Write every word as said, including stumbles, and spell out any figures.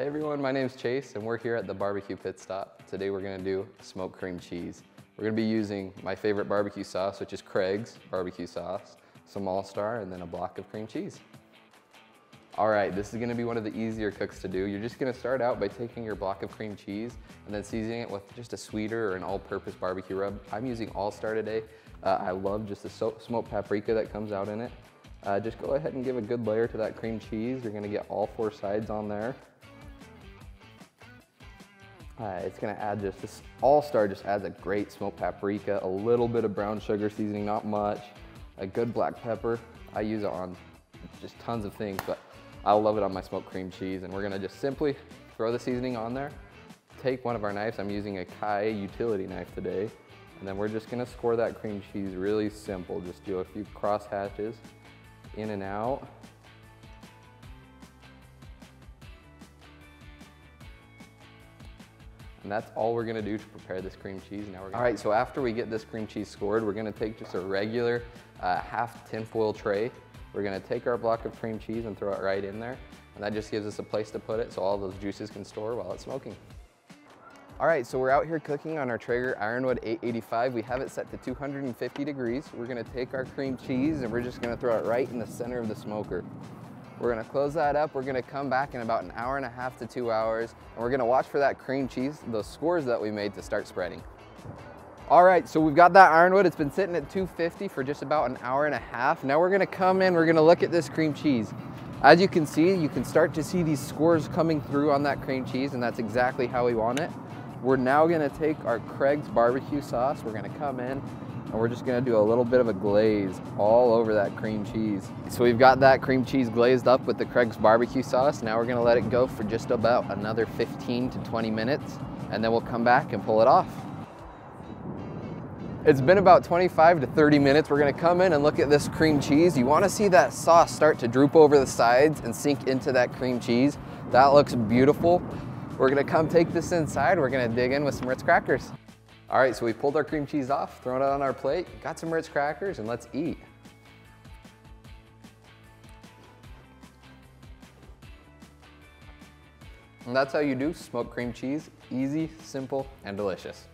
Hey everyone, my name's Chase and we're here at the barbecue pit stop. Today we're gonna do smoked cream cheese. We're gonna be using my favorite barbecue sauce, which is Craig's barbecue sauce, some All-Star, and then a block of cream cheese. All right, this is gonna be one of the easier cooks to do. You're just gonna start out by taking your block of cream cheese and then seasoning it with just a sweeter or an all-purpose barbecue rub. I'm using All-Star today. Uh, I love just the so smoked paprika that comes out in it. Uh, just go ahead and give a good layer to that cream cheese. You're gonna get all four sides on there. Uh, it's gonna add just, this All-Star just adds a great smoked paprika, a little bit of brown sugar seasoning, not much, a good black pepper. I use it on just tons of things, but I love it on my smoked cream cheese. And we're gonna just simply throw the seasoning on there, take one of our knives, I'm using a Kai utility knife today, and then we're just gonna score that cream cheese really simple. Just do a few cross hatches, in and out. And that's all we're gonna do to prepare this cream cheese. Now we're gonna... All right, so after we get this cream cheese scored, we're gonna take just a regular uh, half tinfoil tray. We're gonna take our block of cream cheese and throw it right in there. And that just gives us a place to put it so all those juices can store while it's smoking. All right, so we're out here cooking on our Traeger Ironwood eight eighty-five. We have it set to two hundred fifty degrees. We're gonna take our cream cheese and we're just gonna throw it right in the center of the smoker. We're gonna close that up. We're gonna come back in about an hour and a half to two hours, and we're gonna watch for that cream cheese, those scores that we made, to start spreading. All right, so we've got that Ironwood. It's been sitting at two fifty for just about an hour and a half. Now we're gonna come in, we're gonna look at this cream cheese. As you can see, you can start to see these scores coming through on that cream cheese, and that's exactly how we want it. We're now gonna take our Craig's barbecue sauce. We're gonna come in, and we're just gonna do a little bit of a glaze all over that cream cheese. So we've got that cream cheese glazed up with the Craig's barbecue sauce. Now we're gonna let it go for just about another fifteen to twenty minutes, and then we'll come back and pull it off. It's been about twenty-five to thirty minutes. We're gonna come in and look at this cream cheese. You wanna see that sauce start to droop over the sides and sink into that cream cheese. That looks beautiful. We're gonna come take this inside. We're gonna dig in with some Ritz crackers. All right, so we pulled our cream cheese off, thrown it on our plate, got some Ritz crackers, and let's eat. And that's how you do smoked cream cheese. Easy, simple, and delicious.